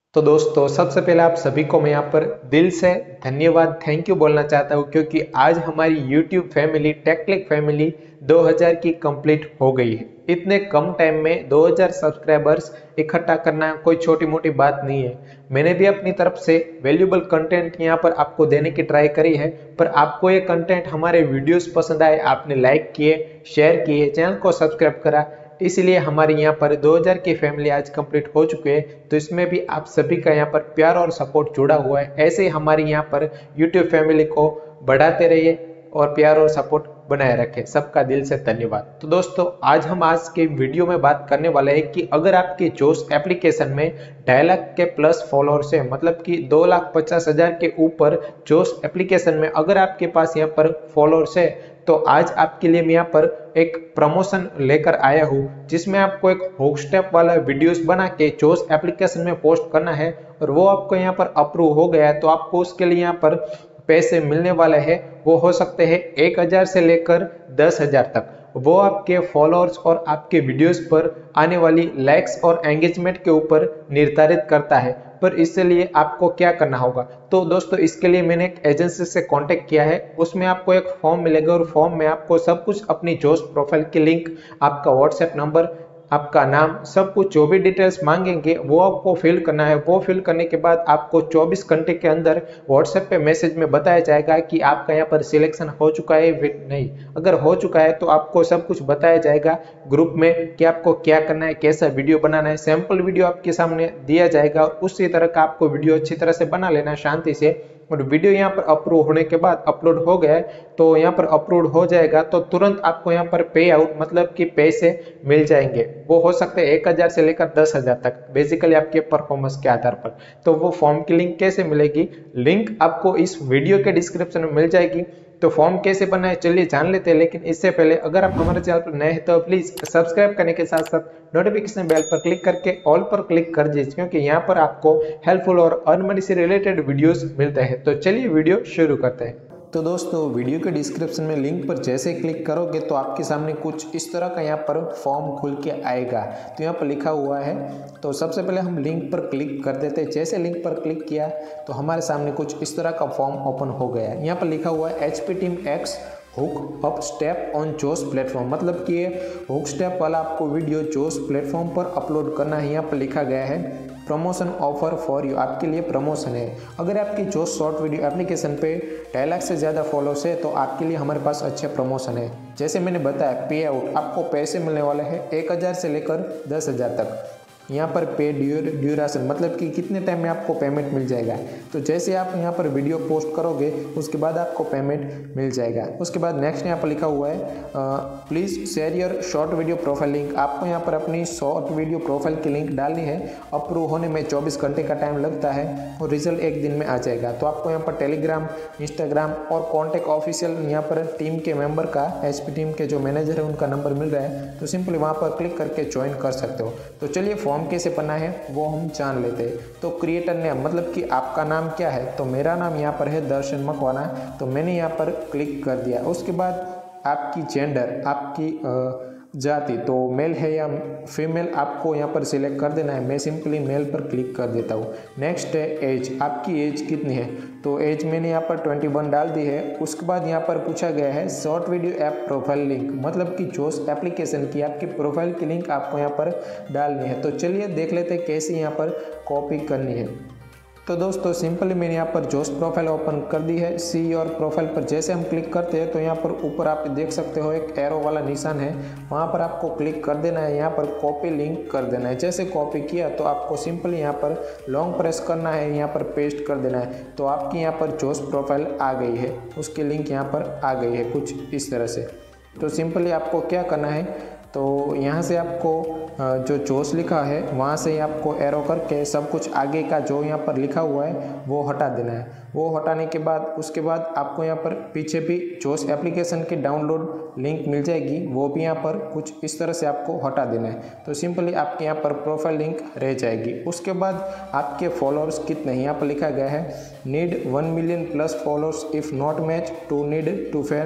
तो दोस्तों सबसे पहले आप सभी को मैं यहाँ पर दिल से धन्यवाद थैंक यू बोलना चाहता हूँ क्योंकि आज हमारी YouTube फैमिली टेक्लिक फैमिली 2000 की कंप्लीट हो गई है। इतने कम टाइम में 2000 सब्सक्राइबर्स इकट्ठा करना कोई छोटी मोटी बात नहीं है। मैंने भी अपनी तरफ से वैल्यूएबल कंटेंट यहाँ पर आपको देने की ट्राई करी है, पर आपको ये कंटेंट हमारे वीडियोस पसंद आए, आपने लाइक किए, शेयर किए, चैनल को सब्सक्राइब करा, इसलिए हमारे यहाँ पर 2000 की फैमिली आज कंप्लीट हो चुके हैं। तो इसमें भी आप सभी का यहाँ पर प्यार और सपोर्ट जुड़ा हुआ है। ऐसे ही हमारी यहाँ पर यूट्यूब फैमिली को बढ़ाते रहिए और प्यार और सपोर्ट बनाए रखें। सबका दिल से धन्यवाद। तो दोस्तों आज के वीडियो में बात करने वाले हैं कि अगर आपके जोश एप्लीकेशन में 2.5 लाख के प्लस फॉलोअर्स है, मतलब कि 2,50,000 के ऊपर जोश एप्लीकेशन में अगर आपके पास यहाँ पर फॉलोअर्स है, तो आज आपके लिए मैं यहाँ पर एक प्रमोशन लेकर आया हूँ जिसमें आपको एक हुक स्टेप वाला वीडियोस बना के जोश एप्लीकेशन में पोस्ट करना है और वो आपको यहाँ पर अप्रूव हो गया है तो आपको उसके लिए यहाँ पर पैसे मिलने वाले हैं। वो हो सकते हैं 1000 से लेकर 10,000 तक। वो आपके फॉलोअर्स और आपके वीडियोस पर आने वाली लाइक्स और एंगेजमेंट के ऊपर निर्धारित करता है। पर इसके लिए आपको क्या करना होगा, तो दोस्तों इसके लिए मैंने एक एजेंसी से कांटेक्ट किया है। उसमें आपको एक फॉर्म मिलेगा और फॉर्म में आपको सब कुछ अपनी जोश प्रोफाइल की लिंक, आपका व्हाट्सएप नंबर, आपका नाम, सब कुछ जो भी डिटेल्स मांगेंगे वो आपको फिल करना है। वो फिल करने के बाद आपको 24 घंटे के अंदर व्हाट्सएप पे मैसेज में बताया जाएगा कि आपका यहाँ पर सिलेक्शन हो चुका है फिर नहीं। अगर हो चुका है तो आपको सब कुछ बताया जाएगा ग्रुप में कि आपको क्या करना है, कैसा वीडियो बनाना है। सैंपल वीडियो आपके सामने दिया जाएगा और उसी तरह का आपको वीडियो अच्छी तरह से बना लेना है शांति से। और वीडियो यहाँ पर अप्रूव होने के बाद अपलोड हो गया है तो यहाँ पर अपलोड हो जाएगा तो तुरंत आपको यहाँ पर पे आउट मतलब कि पैसे मिल जाएंगे। वो हो सकते हैं 1000 से लेकर 10,000 तक, बेसिकली आपके परफॉर्मेंस के आधार पर। तो वो फॉर्म की लिंक कैसे मिलेगी, लिंक आपको इस वीडियो के डिस्क्रिप्शन में मिल जाएगी। तो फॉर्म कैसे बनना है चलिए जान लेते हैं, लेकिन इससे पहले अगर आप हमारे चैनल पर नए हैं तो प्लीज सब्सक्राइब करने के साथ साथ नोटिफिकेशन बेल पर क्लिक करके ऑल पर क्लिक कर दीजिए क्योंकि यहाँ पर आपको हेल्पफुल और अर्न मनी से रिलेटेड वीडियोस मिलते हैं। तो चलिए वीडियो शुरू करते हैं। तो दोस्तों वीडियो के डिस्क्रिप्शन में लिंक पर जैसे क्लिक करोगे तो आपके सामने कुछ इस तरह का यहाँ पर फॉर्म खुल के आएगा। तो यहाँ पर लिखा हुआ है, तो सबसे पहले हम लिंक पर क्लिक कर देते हैं। जैसे लिंक पर क्लिक किया तो हमारे सामने कुछ इस तरह का फॉर्म ओपन हो गया है। यहाँ पर लिखा हुआ है HP team X hook up step on Josh platform, मतलब कि ये हुक स्टेप वाला आपको वीडियो जोश प्लेटफॉर्म पर अपलोड करना है। यहाँ पर लिखा गया है प्रमोशन ऑफर फॉर यू, आपके लिए प्रमोशन है। अगर आपकी जोश शॉर्ट वीडियो एप्लीकेशन पे 2.5 लाख से ज़्यादा फॉलोअर्स है तो आपके लिए हमारे पास अच्छे प्रमोशन है। जैसे मैंने बताया पे आउट आपको पैसे मिलने वाले हैं 1000 से लेकर 10,000 तक। यहाँ पर पे ड्यूरेशन मतलब कि कितने टाइम में आपको पेमेंट मिल जाएगा। तो जैसे आप यहाँ पर वीडियो पोस्ट करोगे उसके बाद आपको पेमेंट मिल जाएगा। उसके बाद नेक्स्ट यहाँ पर लिखा हुआ है please share your short video profile link, आपको यहाँ पर अपनी शॉर्ट वीडियो प्रोफाइल की लिंक डालनी है। अप्रूव होने में 24 घंटे का टाइम लगता है और रिजल्ट एक दिन में आ जाएगा। तो आपको यहाँ पर टेलीग्राम, इंस्टाग्राम और कॉन्टैक्ट ऑफिशियल यहाँ पर टीम के मेंबर का, HP टीम के जो मैनेजर है उनका नंबर मिल रहा है, तो सिंपली वहाँ पर क्लिक करके ज्वाइन कर सकते हो। तो चलिए फॉर्म कैसे बनना है वो हम जान लेते हैं। तो क्रिएटर नेम मतलब कि आपका नाम क्या है, तो मेरा नाम यहाँ पर है दर्शन मकवाना, तो मैंने यहाँ पर क्लिक कर दिया। उसके बाद आपकी जेंडर, आपकी जाति, तो मेल है या फीमेल आपको यहाँ पर सिलेक्ट कर देना है। मैं सिंपली मेल पर क्लिक कर देता हूँ। नेक्स्ट है एज, आपकी एज कितनी है, तो एज मैंने यहाँ पर 21 डाल दी है। उसके बाद यहाँ पर पूछा गया है short video app profile link, मतलब कि जोश एप्लीकेशन की आपकी प्रोफाइल की लिंक आपको यहाँ पर डालनी है। तो चलिए देख लेते हैं कैसे यहाँ पर कॉपी करनी है। तो दोस्तों सिंपली मैंने यहाँ पर जोश प्रोफाइल ओपन कर दी है। सी योर प्रोफाइल पर जैसे हम क्लिक करते हैं तो यहाँ पर ऊपर आप देख सकते हो एक एरो वाला निशान है, वहाँ पर आपको क्लिक कर देना है। यहाँ पर कॉपी लिंक कर देना है। जैसे कॉपी किया तो आपको सिंपली यहाँ पर लॉन्ग प्रेस करना है, यहाँ पर पेस्ट कर देना है। तो आपकी यहाँ पर जोश प्रोफाइल आ गई है, उसकी लिंक यहाँ पर आ गई है कुछ इस तरह से। तो सिंपली आपको क्या करना है, तो यहाँ से आपको जो जोश लिखा है वहाँ से आपको एरो करके सब कुछ आगे का जो यहाँ पर लिखा हुआ है वो हटा देना है। वो हटाने के बाद उसके बाद आपको यहाँ पर पीछे भी जोश एप्लीकेशन की डाउनलोड लिंक मिल जाएगी, वो भी यहाँ पर कुछ इस तरह से आपको हटा देना है। तो सिंपली आपके यहाँ पर प्रोफाइल लिंक रह जाएगी। उसके बाद आपके फॉलोअर्स कितने हैं, यहाँ पर लिखा गया है need 1 million plus followers if not match to need to fair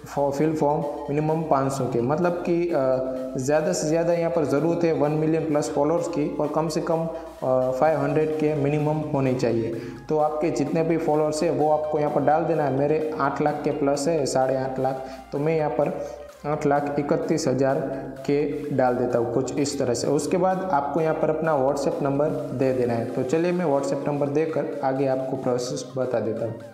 fill form minimum 500 के, मतलब कि ज़्यादा से ज़्यादा यहाँ पर ज़रूरत है 1 मिलियन प्लस फॉलोअर्स की और कम से कम 500 के मिनिमम होने चाहिए। तो आपके जितने भी फॉलोअर्स है वो आपको यहाँ पर डाल देना है। मेरे 8 लाख के प्लस है, 8.5 लाख, तो मैं यहाँ पर 8,31,000 के डाल देता हूँ कुछ इस तरह से। उसके बाद आपको यहाँ पर अपना व्हाट्सएप नंबर दे देना है। तो चलिए मैं व्हाट्सएप नंबर देकर आगे आपको प्रोसेस बता देता हूँ।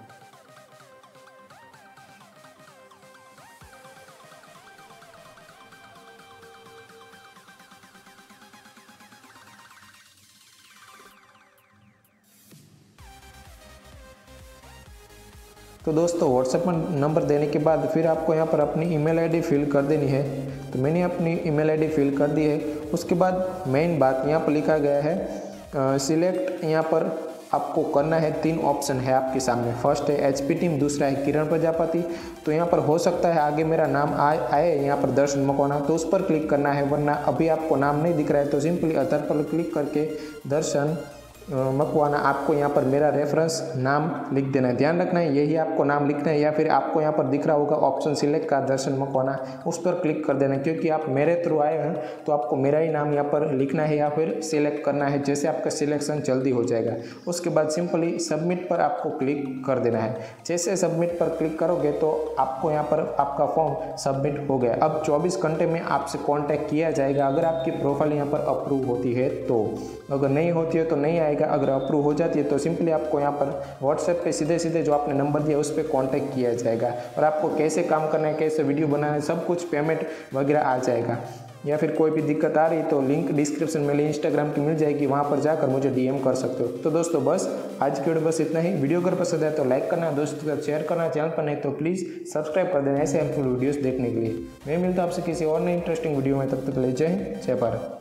तो दोस्तों व्हाट्सएप नंबर देने के बाद फिर आपको यहाँ पर अपनी ईमेल आईडी फिल कर देनी है। तो मैंने अपनी ईमेल आईडी फिल कर दी है। उसके बाद मेन बात यहाँ पर लिखा गया है सिलेक्ट, यहाँ पर आपको करना है 3 ऑप्शन है आपके सामने। फर्स्ट है एचपी टीम, दूसरा है किरण प्रजापति। तो यहाँ पर हो सकता है आगे मेरा नाम आए यहाँ पर दर्शन मकवाना, तो उस पर क्लिक करना है, वरना अभी आपको नाम नहीं दिख रहा है तो सिंपली अदर पर क्लिक करके दर्शन मकवाना आपको यहाँ पर मेरा रेफरेंस नाम लिख देना है। ध्यान रखना है यही आपको नाम लिखना है, या फिर आपको यहाँ पर दिख रहा होगा ऑप्शन सिलेक्ट का दर्शन मकवाना, उस पर क्लिक कर देना है। क्योंकि आप मेरे थ्रू आए हैं तो आपको मेरा ही नाम यहाँ पर लिखना है या फिर सिलेक्ट करना है, जैसे आपका सिलेक्शन जल्दी हो जाएगा। उसके बाद सिंपली सबमिट पर आपको क्लिक कर देना है। जैसे सबमिट पर क्लिक करोगे तो आपको यहाँ पर आपका फॉर्म सबमिट हो गया। अब 24 घंटे में आपसे कॉन्टैक्ट किया जाएगा अगर आपकी प्रोफाइल यहाँ पर अप्रूव होती है तो। अगर नहीं होती है तो नहीं आएगा, अगर अप्रूव हो जाती है तो सिंपली आपको यहाँ पर व्हाट्सएप पे सीधे सीधे जो आपने नंबर दिया उस पर कांटेक्ट किया जाएगा और आपको कैसे काम करना है, कैसे वीडियो बनाना है, सब कुछ पेमेंट वगैरह आ जाएगा। या फिर कोई भी दिक्कत आ रही तो लिंक डिस्क्रिप्शन में इंस्टाग्राम की मिल जाएगी, वहाँ पर जाकर मुझे डीएम कर सकते हो। तो दोस्तों बस आज की वीडियो बस इतना ही। वीडियो अगर पसंद है तो लाइक करना, दोस्तों के साथ शेयर करना, चैनल पर नहीं तो प्लीज़ सब्सक्राइब कर देना ऐसे हेल्पफुल वीडियोस देखने के लिए। मैं मिलता हूँ आपसे किसी और नई इंटरेस्टिंग वीडियो में, तब तक ले जय हिंद, जय भारत।